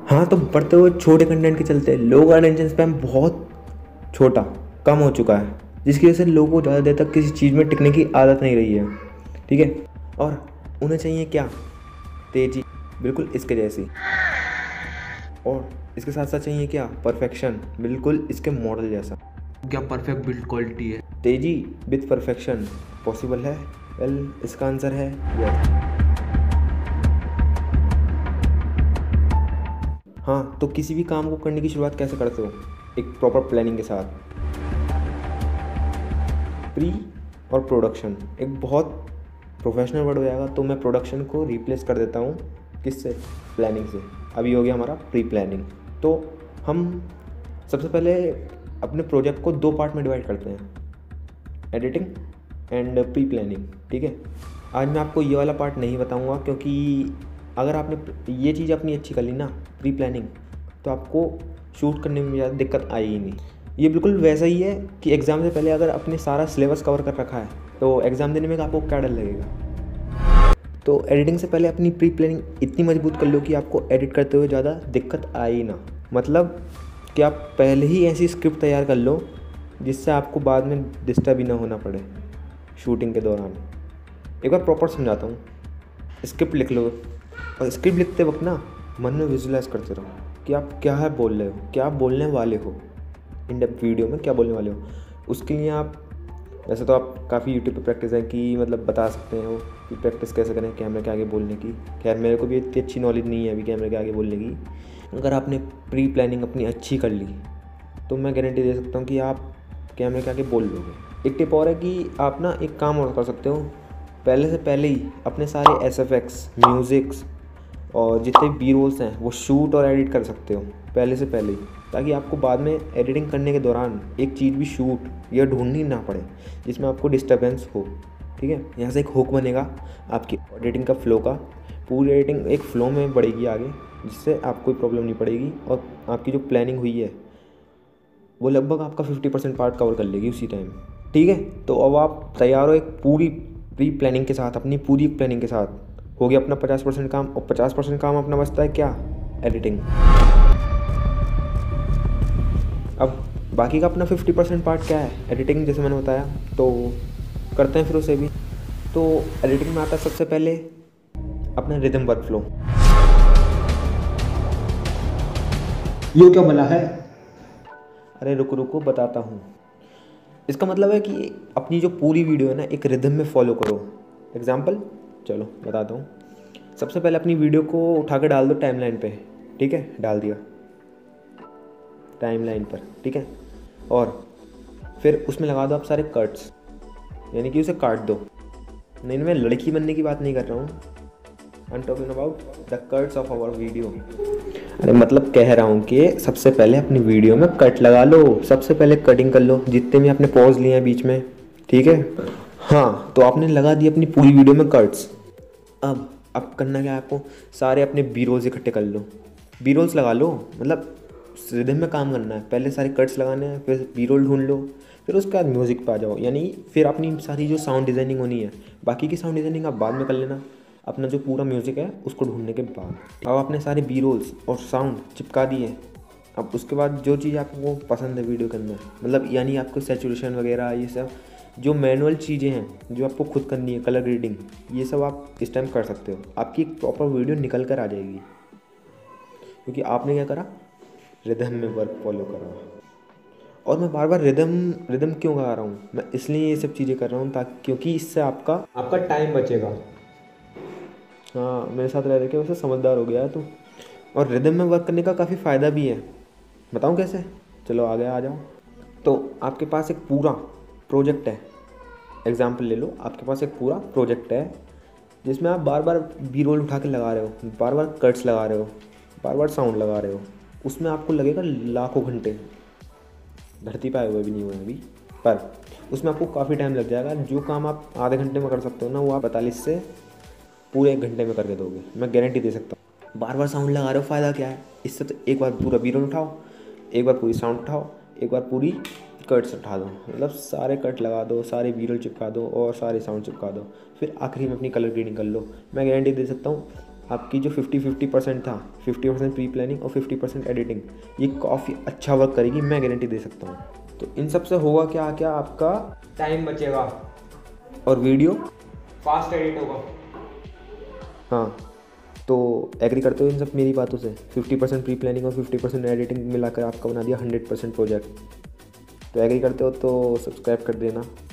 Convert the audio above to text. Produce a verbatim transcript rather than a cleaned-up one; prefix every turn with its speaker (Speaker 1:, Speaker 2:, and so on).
Speaker 1: हाँ, तो बढ़ते हुए छोटे कंटेंट के चलते लोगों का अटेंशन स्पैम बहुत छोटा कम हो चुका है, जिसकी वजह से लोगों को ज़्यादा देर तक किसी चीज़ में टिकने की आदत नहीं रही है। ठीक है, और उन्हें चाहिए क्या? तेज़ी, बिल्कुल इसके जैसी। और इसके साथ साथ चाहिए क्या? परफेक्शन, बिल्कुल इसके मॉडल जैसा।
Speaker 2: क्या परफेक्ट बिल्ड क्वालिटी है?
Speaker 1: तेज़ी विद परफेक्शन पॉसिबल है? वेल, इसका आंसर है यस। हाँ, तो किसी भी काम को करने की शुरुआत कैसे करते हो? एक प्रॉपर प्लानिंग के साथ। प्री और प्रोडक्शन एक बहुत प्रोफेशनल वर्ड हो जाएगा, तो मैं प्रोडक्शन को रिप्लेस कर देता हूँ किससे? प्लानिंग से। अभी हो गया हमारा प्री प्लानिंग। तो हम सबसे पहले अपने प्रोजेक्ट को दो पार्ट में डिवाइड करते हैं, एडिटिंग एंड प्री प्लानिंग। ठीक है, आज मैं आपको ये वाला पार्ट नहीं बताऊँगा, क्योंकि अगर आपने ये चीज़ अपनी अच्छी कर ली ना, प्री प्लानिंग, तो आपको शूट करने में ज़्यादा दिक्कत आएगी नहीं। ये बिल्कुल वैसा ही है कि एग्ज़ाम से पहले अगर अपने सारा सिलेबस कवर कर रखा है तो एग्ज़ाम देने में आपको क्या डर लगेगा। तो एडिटिंग से पहले अपनी प्री प्लानिंग इतनी मजबूत कर लो कि आपको एडिट करते हुए ज़्यादा दिक्कत आए ही ना। मतलब कि आप पहले ही ऐसी स्क्रिप्ट तैयार कर लो जिससे आपको बाद में डिस्टर्ब ही ना होना पड़े शूटिंग के दौरान। एक बार प्रॉपर समझाता हूँ। स्क्रिप्ट लिख लो, और स्क्रिप्ट लिखते वक्त ना मन में विजुलाइज करते रहो कि आप क्या है बोल रहे हो, क्या आप बोलने वाले हो, इन डेप्थ वीडियो में क्या बोलने वाले हो। उसके लिए आप, वैसे तो आप काफ़ी यूट्यूब पे प्रैक्टिस है कि मतलब बता सकते हो कि प्रैक्टिस कैसे करें कैमरे के आगे बोलने की। खैर मेरे को भी इतनी अच्छी नॉलेज नहीं है अभी कैमरे के आगे बोलने की। अगर आपने प्री प्लानिंग अपनी अच्छी कर ली तो मैं गारंटी दे सकता हूँ कि आप कैमरे के आगे बोल लोगे। एक टिप और है कि आप ना एक काम और कर सकते हो, पहले से पहले ही अपने सारे एस एफ एक्स, म्यूज़िक्स और जितने बी रोल्स हैं वो शूट और एडिट कर सकते हो पहले से पहले ही, ताकि आपको बाद में एडिटिंग करने के दौरान एक चीज़ भी शूट या ढूंढनी ना पड़े जिसमें आपको डिस्टर्बेंस हो। ठीक है, यहाँ से एक हुक बनेगा आपकी एडिटिंग का फ्लो का। पूरी एडिटिंग एक फ़्लो में बढ़ेगी आगे, जिससे आपको कोई प्रॉब्लम नहीं पड़ेगी, और आपकी जो प्लानिंग हुई है वो लगभग आपका फिफ्टी परसेंट पार्ट कवर कर लेगी उसी टाइम। ठीक है, तो अब आप तैयार हो एक पूरी प्री प्लानिंग के साथ, अपनी पूरी प्लानिंग के साथ। हो गया अपना पचास परसेंट काम, और पचास परसेंट काम अपना बचता है क्या? एडिटिंग। अब बाकी का अपना फिफ्टी परसेंट पार्ट क्या है? एडिटिंग, जैसे मैंने बताया। तो करते हैं फिर उसे भी। तो एडिटिंग में आता है सबसे पहले अपना रिदम वर्क फ्लो।
Speaker 2: ये क्या बना है?
Speaker 1: अरे रुको रुको बताता हूँ। इसका मतलब है कि अपनी जो पूरी वीडियो है ना एक रिदम में फॉलो करो। एग्जाम्पल, चलो बताता हूँ। सबसे पहले अपनी वीडियो को उठा के डाल दो टाइमलाइन पे। ठीक है, डाल दिया टाइमलाइन पर। ठीक है, और फिर उसमें लगा दो आप सारे कट्स, यानी कि उसे काट दो। नहीं, मैं लड़की बनने की बात नहीं कर रहा हूँ। I am talking about the cuts of our video. अरे मतलब कह रहा हूँ कि सबसे पहले अपनी वीडियो में कट लगा लो, सबसे पहले कटिंग कर लो जितने भी आपने पॉज लिए हैं बीच में। ठीक है, हाँ, तो आपने लगा दी अपनी पूरी वीडियो में कट्स। अब अब करना क्या है आपको? सारे अपने बी रोल्स इकट्ठे कर लो, बी रोल्स लगा लो। मतलब रिदम में काम करना है, पहले सारे कट्स लगाने हैं, फिर बी रोल ढूंढ लो, फिर उसके बाद म्यूज़िक पे आ जाओ। यानी फिर अपनी सारी जो साउंड डिज़ाइनिंग होनी है, बाकी की साउंड डिज़ाइनिंग आप बाद में कर लेना, अपना जो पूरा म्यूज़िक है उसको ढूंढने के बाद। अब आपने सारे बी रोल्स और साउंड चिपका दिए। अब उसके बाद जो चीज़ आपको पसंद है वीडियो के अंदर, मतलब यानी आपको सैचुरेशन वगैरह ये सब जो मैनुअल चीज़ें हैं जो आपको खुद करनी है, कलर ग्रेडिंग, ये सब आप इस टाइम कर सकते हो। आपकी एक प्रॉपर वीडियो निकल कर आ जाएगी, क्योंकि आपने क्या करा? रिदम में वर्क फॉलो करा। और मैं बार बार रिदम रिदम क्यों गा रहा हूँ? मैं इसलिए ये सब चीज़ें कर रहा हूँ ताकि, क्योंकि इससे आपका
Speaker 2: आपका टाइम बचेगा।
Speaker 1: हाँ, मेरे साथ रह रहे के वैसे समझदार हो गया है तू। और रिदम में वर्क करने का काफ़ी फ़ायदा भी है। बताऊँ कैसे? चलो आगे आ जाओ। तो आपके पास एक पूरा प्रोजेक्ट है, एग्जाम्पल ले लो। आपके पास एक पूरा प्रोजेक्ट है जिसमें आप बार बार बी रोल उठा के लगा रहे हो, बार बार कट्स लगा रहे हो, बार बार साउंड लगा रहे हो। उसमें आपको लगेगा लाखों घंटे, धरती पे आए हुए भी नहीं हुए अभी, पर उसमें आपको काफ़ी टाइम लग जाएगा। जो काम आप आधे घंटे में कर सकते हो ना, वो आप पैंतालीस से पूरे एक घंटे में करके दोगे, मैं गारंटी दे सकता हूँ। बार बार साउंड लगा रहे हो, फ़ायदा क्या है? इससे तो एक बार पूरा बी रोल उठाओ, एक बार पूरी साउंड उठाओ, एक बार पूरी कट्स उठा दो। मतलब सारे कट लगा दो, सारे वीडियो चिपका दो और सारे साउंड चिपका दो, फिर आखिरी में अपनी कलर ग्रेडिंग कर लो। मैं गारंटी दे सकता हूँ आपकी जो फिफ्टी फिफ्टी परसेंट था, फिफ्टी परसेंट प्री प्लानिंग और फिफ्टी परसेंट एडिटिंग, ये काफ़ी अच्छा वर्क करेगी, मैं गारंटी दे सकता हूँ। तो इन सब से होगा क्या क्या, आपका
Speaker 2: टाइम बचेगा
Speaker 1: और वीडियो
Speaker 2: फास्ट एडिट होगा।
Speaker 1: हाँ, तो एग्री करते हो इन सब मेरी बातों से? फिफ्टी परसेंट प्री प्लानिंग और फिफ्टी परसेंट एडिटिंग मिलाकर आपका बना दिया हंड्रेड परसेंट प्रोजेक्ट। तो एग्री करते हो तो सब्सक्राइब कर देना।